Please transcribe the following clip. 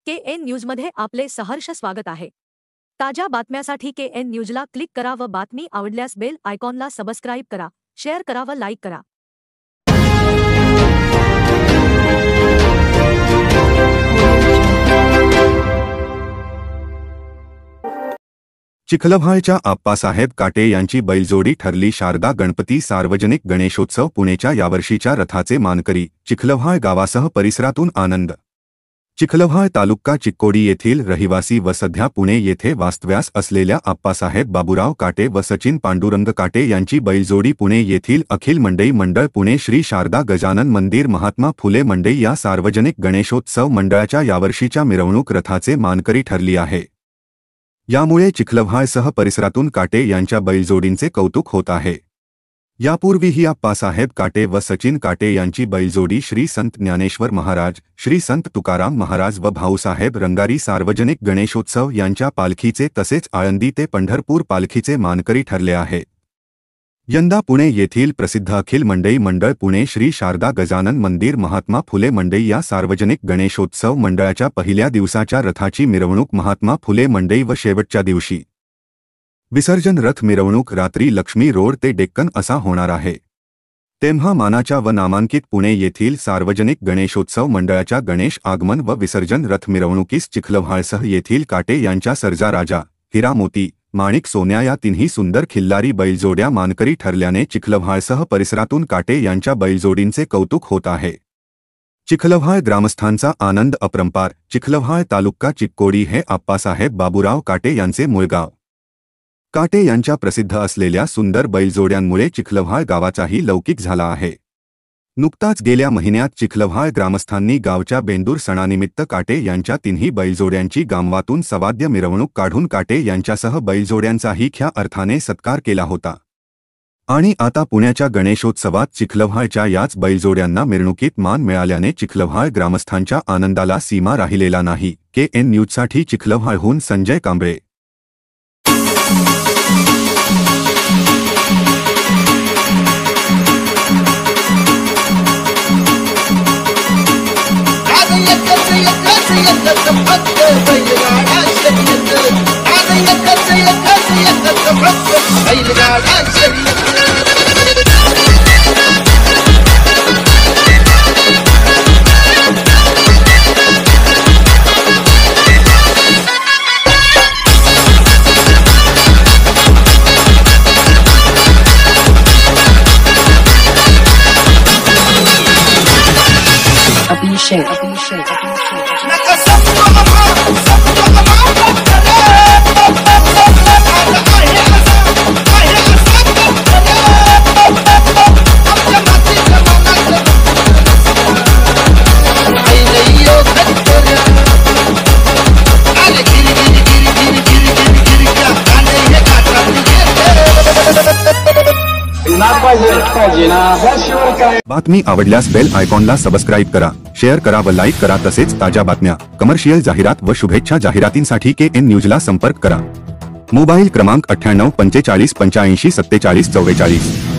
KN न्यूजमध्ये आपले सहर्ष स्वागत आहे। ताज्या बातम्यासाठी KN न्यूजला क्लिक करा व बातमी आवडल्यास बेल आयकॉनला सबस्क्राइब करा, शेअर करा व लाईक करा। चिखलभाळच्या आप्पासाहेब काटे यांची बैलजोडी ठरली शारदा गणपती सार्वजनिक गणेशोत्सव पुणेच्या यावर्षीच्या रथाचे मानकरी चिखलभाळ गावासह परिसरातून आनंद। चिखलभाळ तालुका चिक्कोडी येथील रहिवासी व सध्या पुणे येथे वास्तव्यास असलेल्या आप्पासाहेब बाबूराव काटे व सचिन पांडुरंग काटे यांची बैलजोडी पुणे येथील अखिल मंडई मंडळ पुणे श्री शारदा गजानन मंदिर महात्मा फुले मंडई या सार्वजनिक गणेशोत्सव मंडळाच्या यावर्षीच्या मिरवणूक रथाचे मानकरी ठरली आहे। यामुळे चिखलभाळसह परिसरातून काटे यांच्या बैलजोडींचे कौतुक होत आहे। यापूर्वीही आप्पासाहेब काटे व सचिन काटे यांची बैलजोडी श्री संत ज्ञानेश्वर महाराज, श्री संत तुकाराम महाराज व भाऊसाहेब रंगारी सार्वजनिक गणेशोत्सव यांच्या पालखीचे तसेच आळंदी ते पंढरपूर पालखीचे मानकरी ठरले आहे। यंदा पुणे येथील प्रसिद्ध अखिल मंडई मंडळ पुणे श्री शारदा गजानन मंदिर महात्मा फुले मंडई या सार्वजनिक गणेशोत्सव मंडळाच्या पहिल्या दिवसाच्या रथाची मिरवणूक महात्मा फुले मंडई व शेवटच्या दिवशी विसर्जन रथ मिरवणूक रात्री लक्ष्मी रोड ते डेक्कन असा होणार आहे। तेव्हा मानाच्या व नामांकित पुणे येथील सार्वजनिक गणेशोत्सव मंडळाच्या गणेश आगमन व विसर्जन रथ मिरवणुकीस चिखलभाळसह येथील काटे यांच्या सर्जा राजा, हिरा मोती, माणिक सोन्या या तिन्ही सुंदर खिल्लारी बैलजोड्या मानकरी ठरल्याने चिखलभाळसह परिसरातून काटे यांच्या बैलजोडींचे कौतुक होत आहे। चिखलभाळ ग्रामस्थांचा आनंद अपरंपार। चिखलभाळ तालुका चिक्कोडी हे आप्पासाहेब बाबूराव काटे यांचे मूळ गाव। काटे यांच्या प्रसिद्ध असलेल्या सुंदर बैलजोड्यांमुळे चिखलभाळ गावाचाही लौकिक झाला आहे। नुकताच गेल्या महिन्यात चिखलभाळ ग्रामस्थांनी गावच्या बेंदूर सणानिमित्त काटे यांच्या तिन्ही बैलजोड्यांची गावातून सवाद्य मिरवणूक काढून काटे यांच्यासह बैलजोड्यांचाही खऱ्या अर्थाने सत्कार केला होता। आणि आता पुण्याच्या गणेशोत्सवात चिखलभाळच्या याच बैलजोड्यांना मिरवणुकीत मान मिळाल्याने चिखलभाळ ग्रामस्थांच्या आनंदाला सीमा राहिलेला नाही। KN न्यूजसाठी चिखलभाळहून संजय कांबळे। बातमी आवडल्यास बेल आयकॉनला सबस्क्राइब करा, शेअर करा व लाईक करा। तसेच ताज्या बातम्या, कमर्शियल जाहिरात व शुभेच्छा जाहिरातींसाठी KN न्यूजला संपर्क करा। मोबाईल क्रमांक 98 45 85 47 44।